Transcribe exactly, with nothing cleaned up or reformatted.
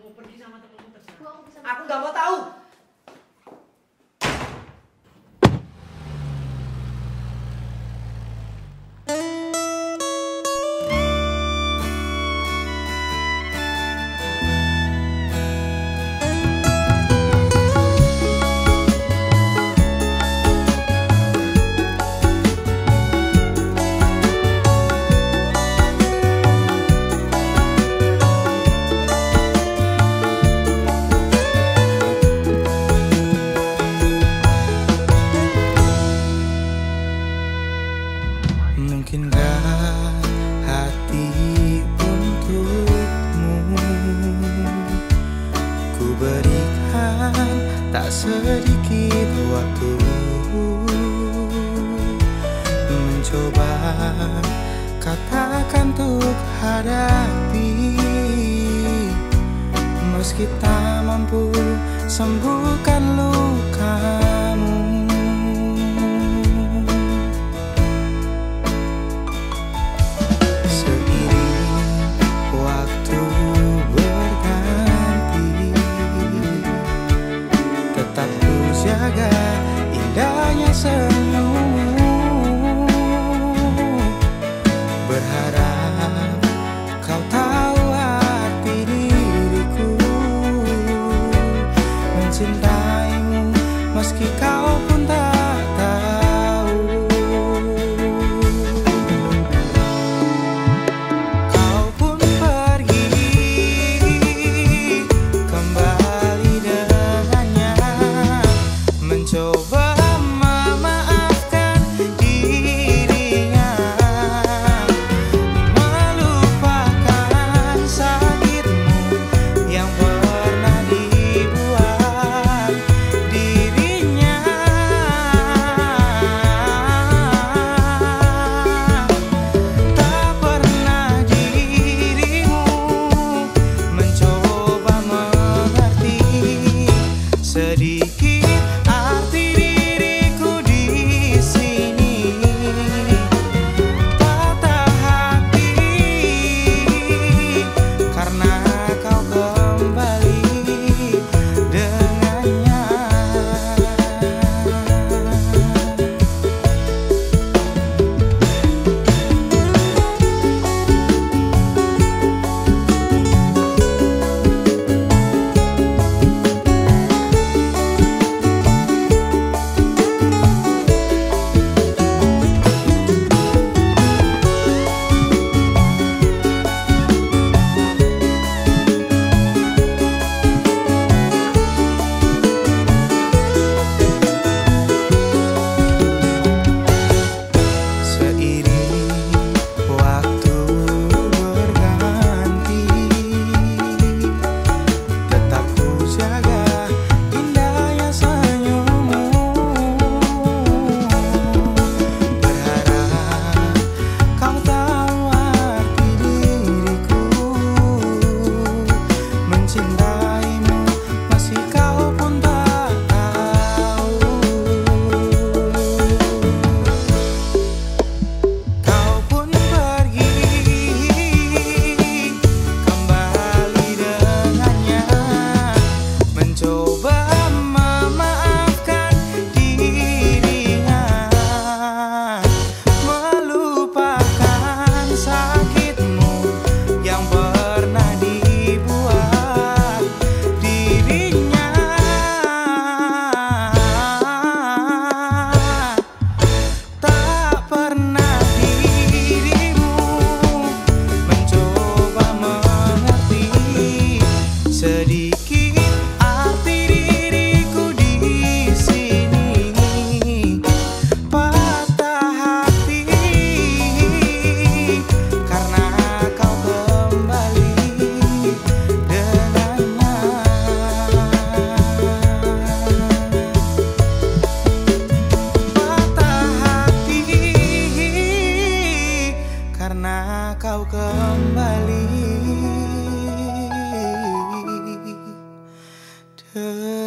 mau pergi sama temenmu terserah. Aku, bisa Aku nggak mau tahu. Mungkinkah hati untukmu ku berikan tak sedikit waktu mencoba katakan untuk hadapi, meski tak mampu sembuhkan lukamu. Jaga indahnya senyummu, berharap kau tahu arti diriku, mencintaimu meski kau pun tak tahu. Kau pun pergi kembali dengannya, mencoba memaafkan dirinya, melupakan sakitmu yang pernah dibuat dirinya. Tak pernah dirimu mencoba mengerti sedikit arti diriku di sini. Patah hati karena kau kembali dengannya. Kau kembali.